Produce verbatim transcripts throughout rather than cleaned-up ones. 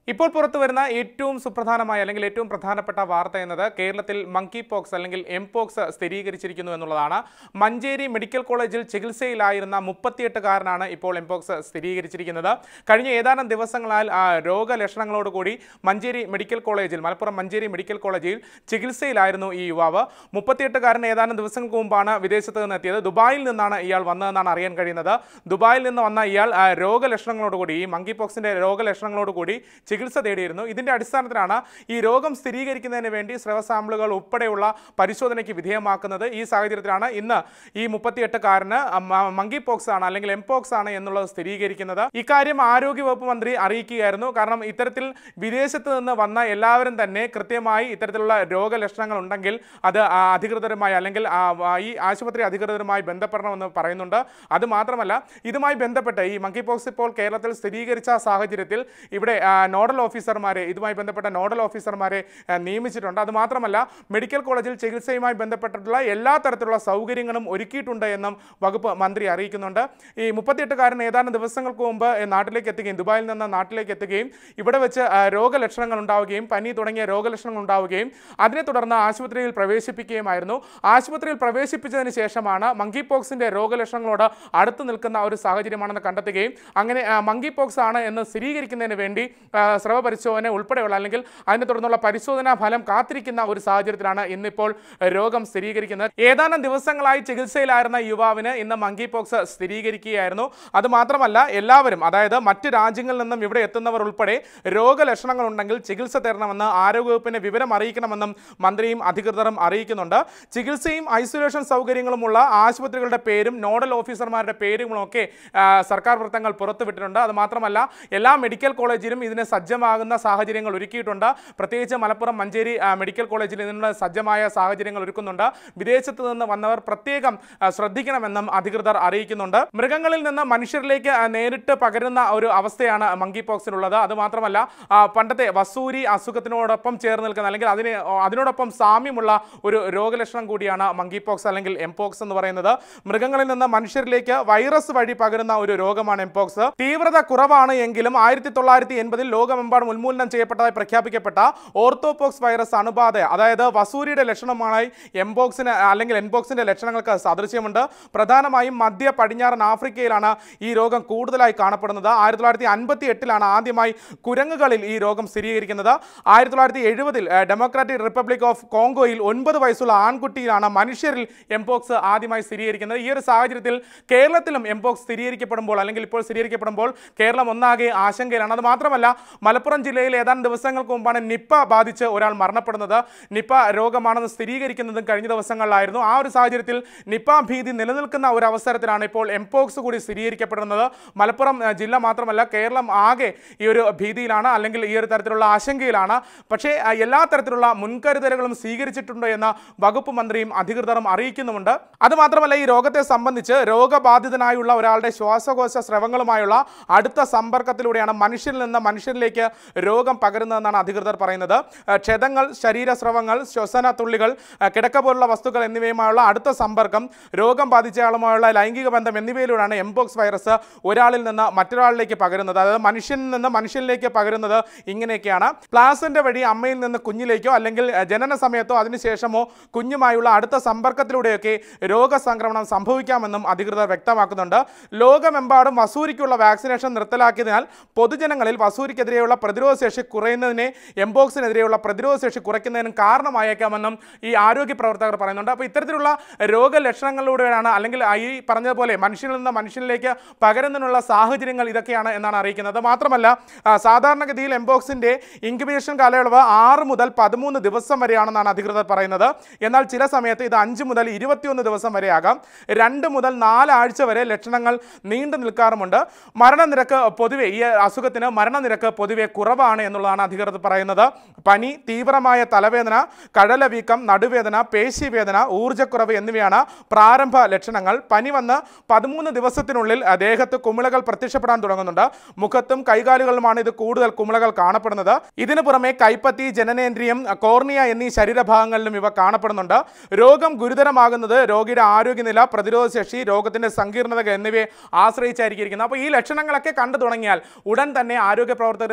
ഇപ്പോൾ പുറത്തു വരുന്ന ഏറ്റവും സുപ്രധാനമായ അല്ലെങ്കിൽ ഏറ്റവും പ്രധാനപ്പെട്ട വാർത്ത എന്നത് കേരളത്തിൽ മങ്കി പോക്സ് അല്ലെങ്കിൽ എംപോക്സ് സ്ഥിരീകരിച്ചിരിക്കുന്നു എന്നുള്ളതാണ്. മഞ്ചേരി മെഡിക്കൽ കോളേജിൽ ചികിത്സയിലായിരുന്ന മുപ്പത്തിയെട്ടുകാരനാണ് ഇപ്പോൾ എംപോക്സ് സ്ഥിരീകരിച്ചിരിക്കുന്നത്. കഴിഞ്ഞ ഏതാനും ദിവസങ്ങളാൽ രോഗലക്ഷണങ്ങളോടുകൂടി മഞ്ചേരി മെഡിക്കൽ കോളേജിൽ മലപ്പുറം മഞ്ചേരി മെഡിക്കൽ കോളേജിൽ ചികിത്സയിലായിരുന്നു ഈ യുവാവ്. മുപ്പത്തിയെട്ടുകാരൻ ഏതാനും ദിവസങ്ങൾക്ക് മുമ്പാണ് വിദേശത്ത് നിന്ന് എത്തിയത്. ദുബായിൽ നിന്നാണ് ഇയാൾ വന്നതെന്നാണ് അറിയാൻ കഴിയുന്നത്. ദുബായിൽ നിന്ന് വന്ന ഇയാൾ രോഗലക്ഷണങ്ങളോടുകൂടി ഈ മങ്കി പോക്സിന്റെ രോഗലക്ഷണങ്ങളോടുകൂടി ചികിത്സ തേടിയിരുന്നു. ഇതിന്റെ അടിസ്ഥാനത്തിലാണ് ഈ രോഗം സ്ഥിരീകരിക്കുന്നതിന് വേണ്ടി സ്രവ സാമ്പിളുകൾ ഉൾപ്പെടെയുള്ള പരിശോധനയ്ക്ക് വിധേയമാക്കുന്നത്. ഈ സാഹചര്യത്തിലാണ് ഇന്ന് ഈ മുപ്പത്തിയെട്ടുകാരന് മങ്കി പോക്സ് ആണ് അല്ലെങ്കിൽ എംപോക്സ് ആണ് എന്നുള്ളത് സ്ഥിരീകരിക്കുന്നത്. ഇക്കാര്യം ആരോഗ്യവകുപ്പ് മന്ത്രി അറിയിക്കുകയായിരുന്നു. കാരണം ഇത്തരത്തിൽ വിദേശത്ത് നിന്ന് വന്ന എല്ലാവരും തന്നെ കൃത്യമായി ഇത്തരത്തിലുള്ള രോഗലക്ഷണങ്ങൾ ഉണ്ടെങ്കിൽ അത് അധികൃതരുമായി അല്ലെങ്കിൽ ഈ ആശുപത്രി അധികൃതരുമായി ബന്ധപ്പെടണമെന്ന് പറയുന്നുണ്ട്. അത് മാത്രമല്ല, ഇതുമായി ബന്ധപ്പെട്ട് ഈ മങ്കി പോക്സ് ഇപ്പോൾ കേരളത്തിൽ സ്ഥിരീകരിച്ച സാഹചര്യത്തിൽ ഇവിടെ നോഡൽ ഓഫീസർമാരെ ഇതുമായി ബന്ധപ്പെട്ട നോഡൽ ഓഫീസർമാരെ നിയമിച്ചിട്ടുണ്ട്. അത് മാത്രമല്ല, മെഡിക്കൽ കോളേജിൽ ചികിത്സയുമായി ബന്ധപ്പെട്ടിട്ടുള്ള എല്ലാ തരത്തിലുള്ള സൗകര്യങ്ങളും ഒരുക്കിയിട്ടുണ്ട് എന്നും വകുപ്പ് മന്ത്രി അറിയിക്കുന്നുണ്ട്. ഈ മുപ്പത്തിയെട്ടുകാരൻ ഏതാനും ദിവസങ്ങൾക്ക് മുമ്പ് നാട്ടിലേക്ക് എത്തുകയും ദുബായിൽ നിന്ന് നാട്ടിലേക്ക് എത്തുകയും ഇവിടെ വെച്ച് രോഗലക്ഷണങ്ങൾ ഉണ്ടാവുകയും പനി തുടങ്ങിയ രോഗലക്ഷണങ്ങൾ ഉണ്ടാവുകയും അതിനെ തുടർന്ന് ആശുപത്രിയിൽ പ്രവേശിപ്പിക്കുകയുമായിരുന്നു. ആശുപത്രിയിൽ പ്രവേശിപ്പിച്ചതിന് ശേഷമാണ് മങ്കി പോക്സിന്റെ രോഗലക്ഷണങ്ങളോട് അടുത്ത് നിൽക്കുന്ന ഒരു സാഹചര്യമാണെന്ന് കണ്ടെത്തുകയും അങ്ങനെ മങ്കി പോക്സ് ആണ് എന്ന് സ്ഥിരീകരിക്കുന്നതിന് വേണ്ടി സ്രവ പരിശോധന ഉൾപ്പെടെയുള്ള അല്ലെങ്കിൽ അതിനെ തുടർന്നുള്ള പരിശോധനാ ഫലം കാത്തിരിക്കുന്ന ഒരു സാഹചര്യത്തിലാണ് ഇന്നിപ്പോൾ രോഗം സ്ഥിരീകരിക്കുന്നത്. ഏതാനും ദിവസങ്ങളായി ചികിത്സയിലായിരുന്ന യുവാവിന് ഇന്ന് മങ്കി പോക്സ് സ്ഥിരീകരിക്കുകയായിരുന്നു. അതുമാത്രമല്ല, എല്ലാവരും അതായത് മറ്റ് രാജ്യങ്ങളിൽ നിന്നും ഇവിടെ എത്തുന്നവർ ഉൾപ്പെടെ രോഗലക്ഷണങ്ങൾ ഉണ്ടെങ്കിൽ ചികിത്സ തരണമെന്ന് ആരോഗ്യവകുപ്പിനെ വിവരം അറിയിക്കണമെന്നും മന്ത്രിയും അധികൃതരും അറിയിക്കുന്നുണ്ട്. ചികിത്സയും ഐസൊലേഷൻ സൗകര്യങ്ങളുമുള്ള ആശുപത്രികളുടെ പേരും നോഡൽ ഓഫീസർമാരുടെ പേരുകളൊക്കെ സർക്കാർ വൃത്തങ്ങൾ പുറത്തുവിട്ടിട്ടുണ്ട്. അത് മാത്രമല്ല, എല്ലാ മെഡിക്കൽ കോളേജിലും ഇതിന് സജ്ജമാകുന്ന സാഹചര്യങ്ങൾ ഒരുക്കിയിട്ടുണ്ട്. പ്രത്യേകിച്ച് മലപ്പുറം മഞ്ചേരി മെഡിക്കൽ കോളേജിൽ ഇതിനുള്ള സജ്ജമായ സാഹചര്യങ്ങൾ ഒരുക്കുന്നുണ്ട്. വിദേശത്ത് നിന്ന് വന്നവർ പ്രത്യേകം ശ്രദ്ധിക്കണമെന്നും അധികൃതർ അറിയിക്കുന്നുണ്ട്. മൃഗങ്ങളിൽ നിന്ന് മനുഷ്യരിലേക്ക് നേരിട്ട് പകരുന്ന ഒരു അവസ്ഥയാണ് മങ്കി പോക്സിനുള്ളത്. അതുമാത്രമല്ല, പണ്ടത്തെ വസൂരി അസുഖത്തിനോടൊപ്പം ചേർന്ന് നിൽക്കുന്ന അല്ലെങ്കിൽ അതിന് അതിനോടൊപ്പം സാമ്യമുള്ള ഒരു രോഗലക്ഷണം കൂടിയാണ് മങ്കി പോക്സ് അല്ലെങ്കിൽ എംപോക്സ് എന്ന് പറയുന്നത്. മൃഗങ്ങളിൽ നിന്ന് മനുഷ്യരിലേക്ക് വൈറസ് വഴി പകരുന്ന ഒരു രോഗമാണ് എംപോക്സ്. തീവ്രത കുറവാണ് എങ്കിലും ആയിരത്തി തൊള്ളായിരത്തി എൺപതിൽ ലോകമെമ്പാടും ഉന്മൂലനം ചെയ്യപ്പെട്ടതായി പ്രഖ്യാപിക്കപ്പെട്ട ഓർത്തോപോക്സ് വൈറസ് അണുബാധ അതായത് വസൂരിയുടെ ലക്ഷണമായി എംപോക്സിന് അല്ലെങ്കിൽ എംപോക്സിന്റെ ലക്ഷണങ്ങൾക്ക് സാദൃശ്യമുണ്ട്. പ്രധാനമായും മധ്യ പടിഞ്ഞാറൻ ആഫ്രിക്കയിലാണ് ഈ രോഗം കൂടുതലായി കാണപ്പെടുന്നത്. ആയിരത്തി തൊള്ളായിരത്തി അൻപത്തി എട്ടിലാണ് ആദ്യമായി കുരങ്ങുകളിൽ ഈ രോഗം സ്ഥിരീകരിക്കുന്നത്. ആയിരത്തി തൊള്ളായിരത്തി എഴുപതിൽ ഡെമോക്രാറ്റിക് റിപ്പബ്ലിക് ഓഫ് കോങ്കോയിൽ ഒൻപത് വയസ്സുള്ള ആൺകുട്ടിയിലാണ് മനുഷ്യരിൽ എംപോക്സ് ആദ്യമായി സ്ഥിരീകരിക്കുന്നത്. ഈ ഒരു സാഹചര്യത്തിൽ കേരളത്തിലും എംപോക്സ് സ്ഥിരീകരിക്കപ്പെടുമ്പോൾ അല്ലെങ്കിൽ ഇപ്പോൾ സ്ഥിരീകരിക്കപ്പെടുമ്പോൾ കേരളം ഒന്നാകെ ആശങ്കയിലാണ്. അത് മാത്രമല്ല, മലപ്പുറം ജില്ലയിൽ ഏതാനും ദിവസങ്ങൾക്ക് മുമ്പാണ് നിപ്പ ബാധിച്ച് ഒരാൾ മരണപ്പെടുന്നത്. നിപ്പ രോഗമാണെന്ന് സ്ഥിരീകരിക്കുന്നതും കഴിഞ്ഞ ദിവസങ്ങളിലായിരുന്നു. ആ ഒരു സാഹചര്യത്തിൽ നിപ്പ ഭീതി നിലനിൽക്കുന്ന ഒരു അവസരത്തിലാണ് ഇപ്പോൾ എംപോക്സ് കൂടി സ്ഥിരീകരിക്കപ്പെടുന്നത്. മലപ്പുറം ജില്ല മാത്രമല്ല, കേരളം ആകെ ഈ ഒരു ഭീതിയിലാണ് അല്ലെങ്കിൽ ഈ ഒരു തരത്തിലുള്ള ആശങ്കയിലാണ്. പക്ഷേ എല്ലാ തരത്തിലുള്ള മുൻകരുതലുകളും സ്വീകരിച്ചിട്ടുണ്ട് എന്ന് വകുപ്പ് മന്ത്രിയും അധികൃതരും അറിയിക്കുന്നുമുണ്ട്. അതുമാത്രമല്ല, ഈ രോഗത്തെ സംബന്ധിച്ച് രോഗബാധിതനായുള്ള ഒരാളുടെ ശ്വാസകോശ സ്രവങ്ങളുമായുള്ള അടുത്ത സമ്പർക്കത്തിലൂടെയാണ് മനുഷ്യരിൽ നിന്ന് മനുഷ്യരിലേക്ക് രോഗം പകരുന്നതെന്നാണ് അധികൃതർ പറയുന്നത്. ക്ഷതങ്ങൾ, ശരീരസ്രവങ്ങൾ, ശ്വസന തുള്ളികൾ, കിടക്ക പോലുള്ള വസ്തുക്കൾ എന്നിവയുമായുള്ള അടുത്ത സമ്പർക്കം, രോഗം ബാധിച്ചയാളുമായുള്ള ലൈംഗിക ബന്ധം എന്നിവയിലൂടെയാണ് എംപോക്സ് വൈറസ് ഒരാളിൽ നിന്ന് മറ്റൊരാളിലേക്ക് പകരുന്നത്. അതായത് മനുഷ്യനിൽ നിന്ന് മനുഷ്യനിലേക്ക് പകരുന്നത് ഇങ്ങനെയൊക്കെയാണ്. പ്ലാസന്റ വഴി അമ്മയിൽ നിന്ന് കുഞ്ഞിലേക്കോ അല്ലെങ്കിൽ ജനന സമയത്തോ അതിനുശേഷമോ കുഞ്ഞുമായുള്ള അടുത്ത സമ്പർക്കത്തിലൂടെയൊക്കെ രോഗസംക്രമണം സംഭവിക്കാമെന്നും അധികൃതർ വ്യക്തമാക്കുന്നുണ്ട്. ലോകമെമ്പാടും വസൂരിക്കുള്ള വാക്സിനേഷൻ നിർത്തലാക്കിയതിനാൽ പൊതുജനങ്ങളിൽ വസൂരിക്കെതിരെയുള്ള പ്രതിരോധശേഷി കുറയുന്നതിനെ എംപോക്സിനെതിരെയുള്ള പ്രതിരോധശേഷി കുറയ്ക്കുന്നതിനും കാരണമായേക്കാമെന്നും ഈ ആരോഗ്യ പ്രവർത്തകർ പറയുന്നുണ്ട്. അപ്പോൾ ഇത്തരത്തിലുള്ള രോഗലക്ഷണങ്ങളിലൂടെയാണ് അല്ലെങ്കിൽ ഈ പറഞ്ഞതുപോലെ മനുഷ്യനിൽ നിന്ന് മനുഷ്യനിലേക്ക് പകരുന്നതിനുള്ള സാഹചര്യങ്ങൾ ഇതൊക്കെയാണ് എന്നാണ് അറിയിക്കുന്നത്. മാത്രമല്ല, സാധാരണഗതിയിൽ എംപോക്സിന്റെ ഇൻക്യുബേഷൻ കാലയളവ് ആറ് മുതൽ പതിമൂന്ന് ദിവസം വരെയാണെന്നാണ് അധികൃതർ പറയുന്നത്. എന്നാൽ ചില സമയത്ത് ഇത് അഞ്ച് മുതൽ ഇരുപത്തിയൊന്ന് ദിവസം വരെയാകാം. രണ്ട് മുതൽ നാലാഴ്ച വരെ ലക്ഷണങ്ങൾ നീണ്ടു നിൽക്കാറുമുണ്ട്. മരണനിരക്ക് പൊതുവെ ഈ അസുഖത്തിന് മരണനിരക്ക് പൊതുവെ കുറവാണ് എന്നുള്ളതാണ് അധികൃതർ പറയുന്നത്. പനി, തീവ്രമായ തലവേദന, കഴലവീക്കം, നടുവേദന, പേശിവേദന, ഊർജ്ജക്കുറവ് എന്നിവയാണ് പ്രാരംഭ ലക്ഷണങ്ങൾ. പനി വന്ന് പതിമൂന്ന് ദിവസത്തിനുള്ളിൽ ദേഹത്ത് കുമിളകൾ പ്രത്യക്ഷപ്പെടാൻ തുടങ്ങുന്നുണ്ട്. മുഖത്തും കൈകാലുകളിലുമാണ് ഇത് കൂടുതൽ കുമിളകൾ കാണപ്പെടുന്നത്. ഇതിനു പുറമെ കൈപ്പത്തി, ജനനേന്ദ്രിയം, കോർണിയ എന്നീ ശരീരഭാഗങ്ങളിലും ഇവ കാണപ്പെടുന്നുണ്ട്. രോഗം ഗുരുതരമാകുന്നത് രോഗിയുടെ ആരോഗ്യനില, പ്രതിരോധശേഷി, രോഗത്തിന്റെ സങ്കീർണത എന്നിവയെ ആശ്രയിച്ചായിരിക്കും. അപ്പോൾ ഈ ലക്ഷണങ്ങളൊക്കെ കണ്ടു തുടങ്ങിയാൽ ഉടൻ തന്നെ ആരോഗ്യ പ്രവർത്തകർ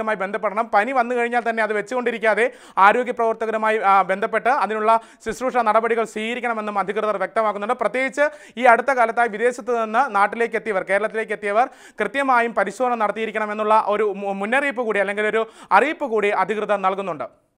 പ്രവർത്തകരുമായി ബന്ധപ്പെടണം. പനി വന്നു കഴിഞ്ഞാൽ തന്നെ അത് വെച്ചുകൊണ്ടിരിക്കാതെ ആരോഗ്യ പ്രവർത്തകരുമായി ബന്ധപ്പെട്ട് അതിനുള്ള ശുശ്രൂഷ നടപടികൾ സ്വീകരിക്കണമെന്നും അധികൃതർ വ്യക്തമാക്കുന്നുണ്ട്. പ്രത്യേകിച്ച് ഈ അടുത്ത കാലത്തായി വിദേശത്ത് നിന്ന് നാട്ടിലേക്ക് എത്തിയവർ, കേരളത്തിലേക്ക് എത്തിയവർ കൃത്യമായും പരിശോധന നടത്തിയിരിക്കണമെന്നുള്ള ഒരു മുന്നറിയിപ്പ് കൂടി അല്ലെങ്കിൽ ഒരു അറിയിപ്പ് കൂടി അധികൃതർ നൽകുന്നുണ്ട്.